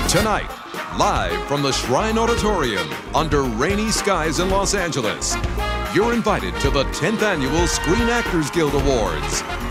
Tonight, live from the Shrine Auditorium under rainy skies in Los Angeles, you're invited to the 10th Annual Screen Actors Guild Awards.